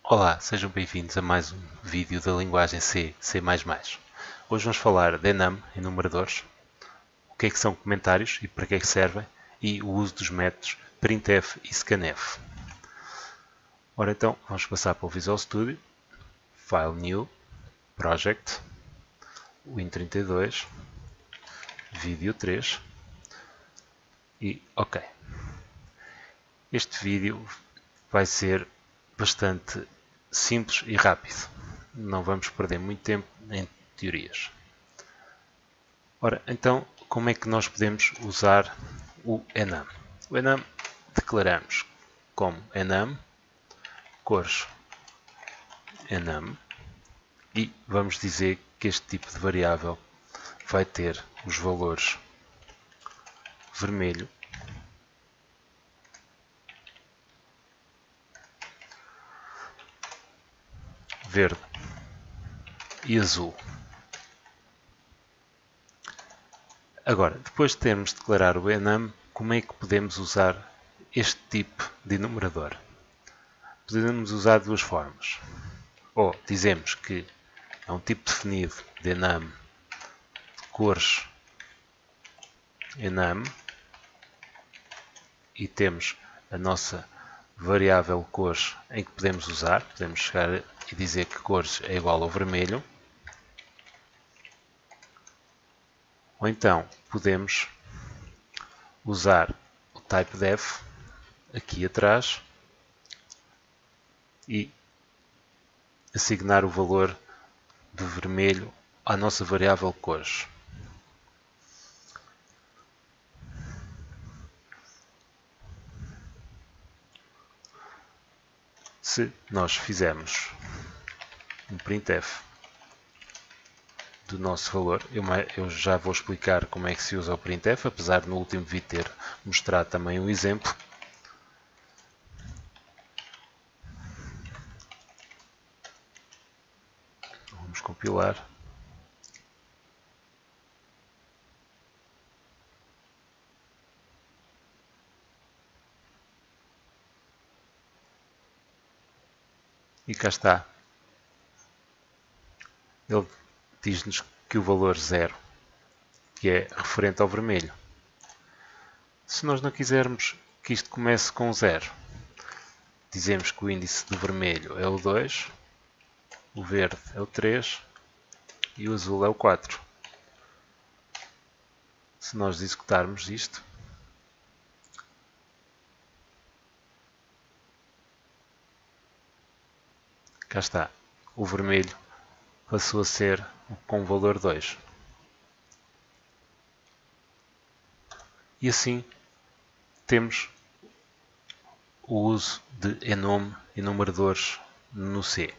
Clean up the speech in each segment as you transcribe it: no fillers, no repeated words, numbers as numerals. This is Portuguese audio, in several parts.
Olá, sejam bem-vindos a mais um vídeo da linguagem C, C++. Hoje vamos falar de enum, enumeradores, o que é que são comentários e para que é que servem, e o uso dos métodos printf e scanf. Ora então, vamos passar para o Visual Studio, File New, Project, Win32, Vídeo 3 e OK. Este vídeo vai ser bastante simples e rápido. Não vamos perder muito tempo em teorias. Ora, então, como é que nós podemos usar o enum? O enum declaramos como enum, cores enum, e vamos dizer que este tipo de variável vai ter os valores vermelho, verde e azul. Agora, depois de termos declarado o enum, como é que podemos usar este tipo de enumerador? Podemos usar de duas formas. Ou dizemos que é um tipo definido de enum de cores enum e temos a nossa variável cores em que podemos usar. Podemos chegar e dizer que cores é igual ao vermelho. Ou então podemos usar o typedef aqui atrás e assignar o valor de vermelho à nossa variável cores. Se nós fizermos um printf do nosso valor, eu já vou explicar como é que se usa o printf, apesar de no último vídeo ter mostrado também um exemplo. Vamos compilar. E cá está. Ele diz-nos que o valor 0, que é referente ao vermelho. Se nós não quisermos que isto comece com 0, dizemos que o índice do vermelho é o 2, o verde é o 3 e o azul é o 4. Se nós executarmos isto, cá está, o vermelho passou a ser com o valor 2. E assim temos o uso de enum, enumeradores no C.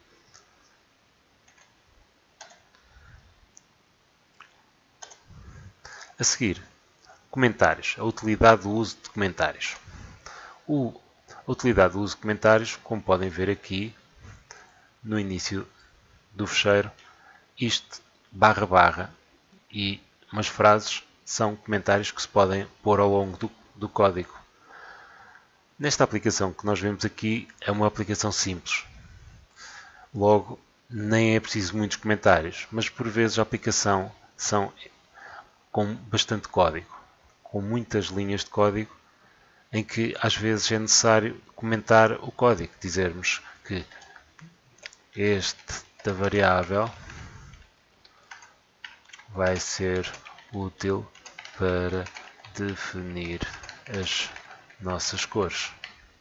A seguir, comentários, a utilidade do uso de comentários. A utilidade do uso de comentários, como podem ver aqui no início do fecheiro, isto barra barra e umas frases são comentários que se podem pôr ao longo do código. Nesta aplicação que nós vemos aqui é uma aplicação simples. Logo, nem é preciso muitos comentários, mas por vezes a aplicação são com bastante código, com muitas linhas de código, em que às vezes é necessário comentar o código, dizermos que esta variável vai ser útil para definir as nossas cores.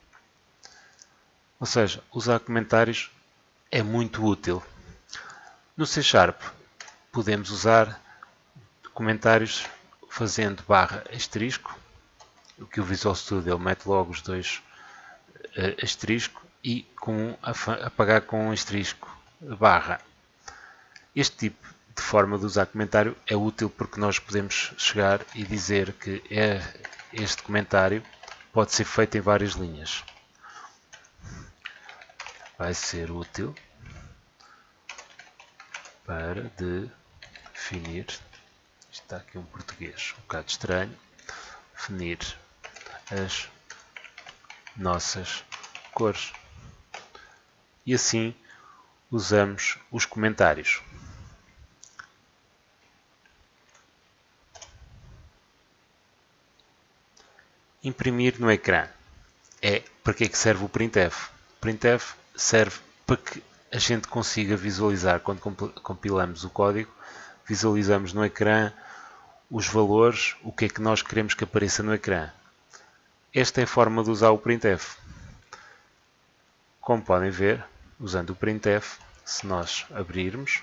Ou seja, usar comentários é muito útil. No C# podemos usar comentários fazendo barra asterisco, o que o Visual Studio ele mete logo os dois asterisco e apagar com asterisco barra. Este tipo de forma de usar comentário é útil porque nós podemos chegar e dizer que este comentário pode ser feito em várias linhas. Vai ser útil para definir, está aqui um português um bocado estranho, definir as nossas cores. e assim usamos os comentários. Imprimir no ecrã. Para que é que serve o printf? O printf serve para que a gente consiga visualizar, quando compilamos o código, visualizamos no ecrã os valores, o que é que nós queremos que apareça no ecrã. Esta é a forma de usar o printf. Como podem ver, usando o printf, se nós abrimos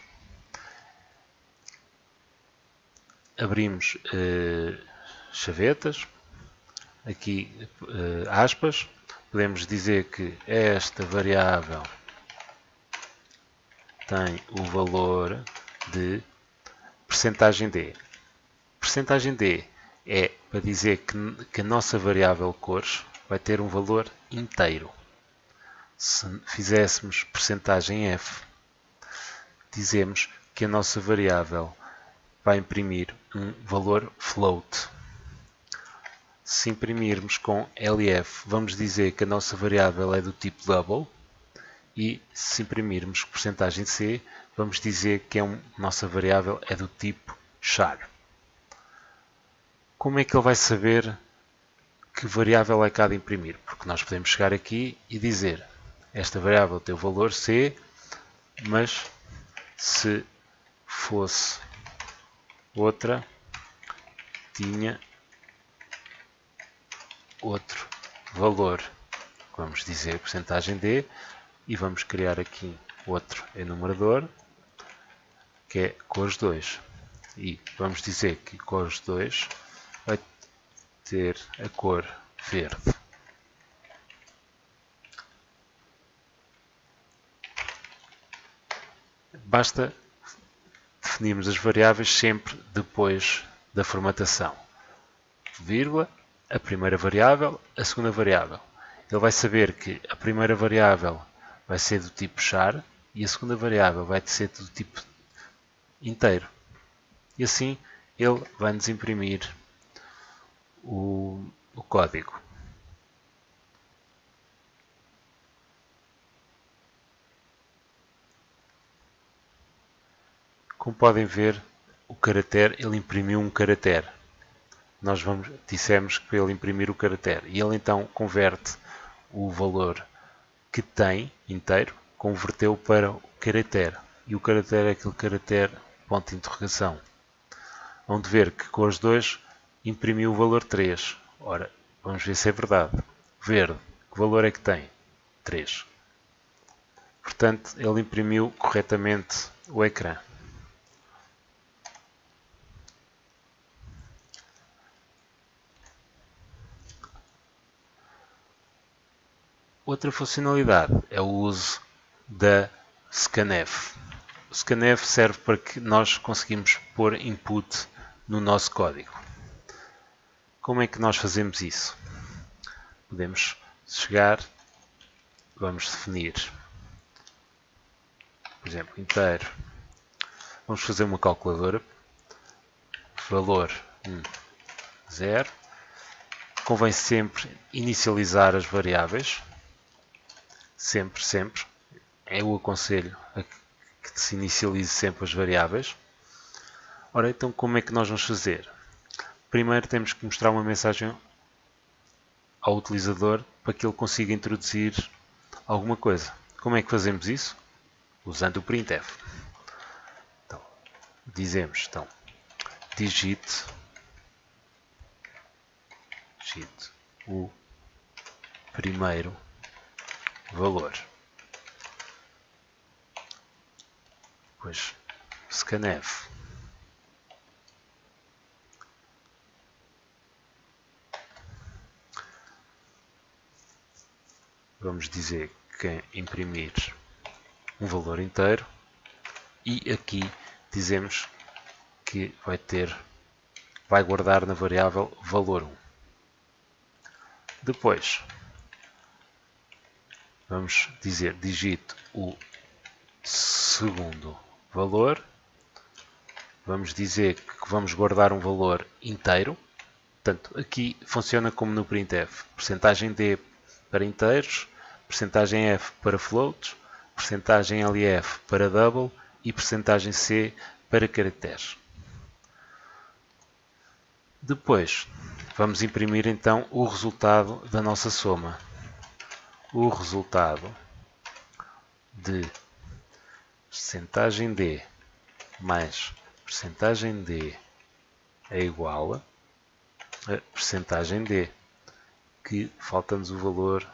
chavetas, aqui aspas, podemos dizer que esta variável tem o valor de percentagem D. Percentagem D é para dizer que a nossa variável cores vai ter um valor inteiro. Se fizéssemos percentagem F, dizemos que a nossa variável vai imprimir um valor float. Se imprimirmos com LF, vamos dizer que a nossa variável é do tipo double, e se imprimirmos percentagem C, vamos dizer que a nossa variável é do tipo char. Como é que ele vai saber que variável é que há de imprimir? Porque nós podemos chegar aqui e dizer: esta variável tem o valor C, mas se fosse outra, tinha outro valor. Vamos dizer percentagem D e vamos criar aqui outro enumerador, que é cores 2. E vamos dizer que cores 2 vai ter a cor verde. Basta definirmos as variáveis sempre depois da formatação. Vírgula, a primeira variável, a segunda variável. Ele vai saber que a primeira variável vai ser do tipo char e a segunda variável vai ser do tipo inteiro. E assim ele vai nos imprimir o código. Como podem ver, o caractere, ele imprimiu um caractere. Nós dissemos que para ele imprimir o caractere. E ele então converte o valor que tem inteiro, converteu para o caractere. E o caractere é aquele caractere ponto de interrogação. Vão ver que cores 2 imprimiu o valor 3. Ora, vamos ver se é verdade. Verde, que valor é que tem? 3. Portanto, ele imprimiu corretamente o ecrã. Outra funcionalidade é o uso da scanf. O scanf serve para que nós conseguimos pôr input no nosso código. Como é que nós fazemos isso? Podemos chegar, vamos definir, por exemplo, inteiro. Vamos fazer uma calculadora. Valor 0. Convém sempre inicializar as variáveis. Sempre. Eu aconselho a que se inicialize sempre as variáveis. Ora, então como é que nós vamos fazer? Primeiro temos que mostrar uma mensagem ao utilizador para que ele consiga introduzir alguma coisa. Como é que fazemos isso? Usando o printf. Então, dizemos, digite o primeiro valor. Depois, scanf. Vamos dizer que imprimir um valor inteiro e aqui dizemos que vai guardar na variável valor 1. Depois, vamos dizer digite o segundo valor. Vamos dizer que vamos guardar um valor inteiro. Portanto, aqui funciona como no printf. Percentagem D para inteiros, percentagem F para floats, percentagem LF para double e percentagem C para caracteres. Depois, vamos imprimir então o resultado da nossa soma. O resultado de percentagem D mais percentagem D é igual a percentagem D, que falta-nos o valor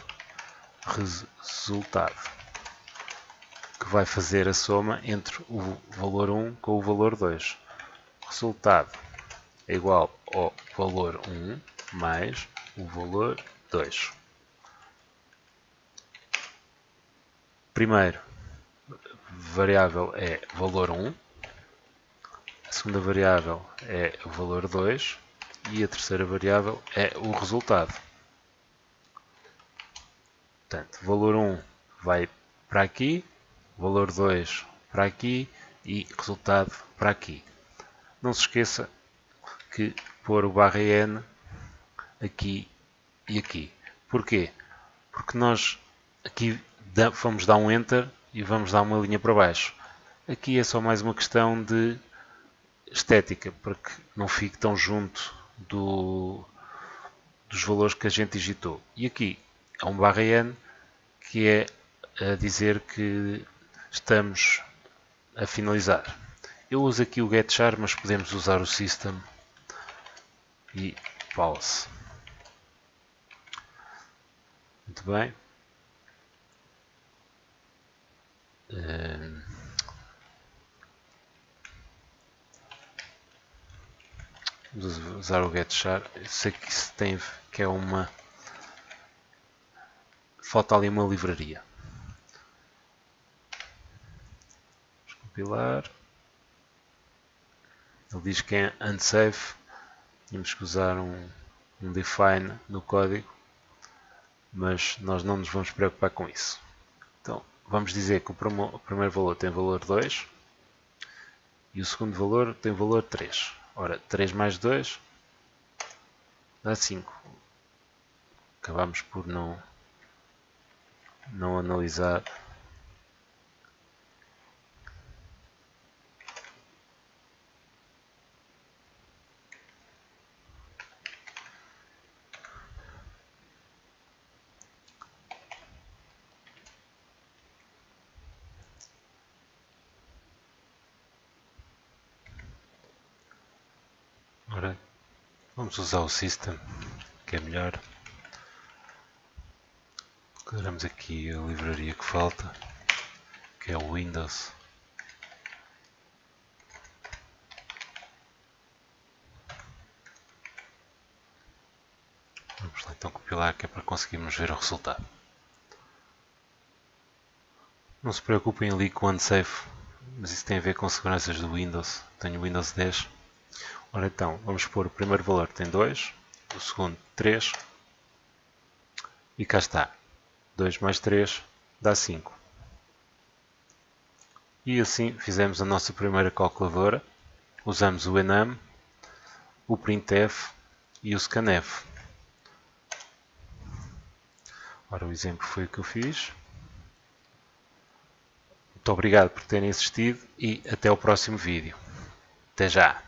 resultado, que vai fazer a soma entre o valor 1 com o valor 2. Resultado é igual ao valor 1 mais o valor 2. Primeiro variável é valor 1, a segunda variável é o valor 2 e a terceira variável é o resultado. Portanto, valor 1 vai para aqui, valor 2 para aqui e resultado para aqui. Não se esqueça que pôr o barra N aqui e aqui. Porquê? Porque nós aqui vamos dar um Enter e vamos dar uma linha para baixo. Aqui é só mais uma questão de estética, para que não fique tão junto dos valores que a gente digitou. E aqui há um barra N que é a dizer que estamos a finalizar. Eu uso aqui o getChar, mas podemos usar o system e pause. Muito bem. Vamos usar o getChar. Sei que isso tem que é uma... Falta ali uma livraria. Vamos compilar. Ele diz que é unsafe. Tínhamos que usar um define no código, mas nós não nos vamos preocupar com isso. Então, vamos dizer que o primeiro valor tem valor 2 e o segundo valor tem valor 3. Ora, 3 mais 2 dá 5. Acabamos por não analisar. Ora, vamos usar o system, que é melhor. Colocamos aqui a livraria que falta, que é o Windows. Vamos lá então compilar, que é para conseguirmos ver o resultado. Não se preocupem ali com o unsafe, mas isso tem a ver com seguranças do Windows. Tenho o Windows 10. Ora então, vamos pôr o primeiro valor que tem 2, o segundo 3 e cá está. 2 mais 3 dá 5. E assim fizemos a nossa primeira calculadora. Usamos o enum, o printf e o scanf. Ora, o exemplo foi o que eu fiz. Muito obrigado por terem assistido e até o próximo vídeo. Até já!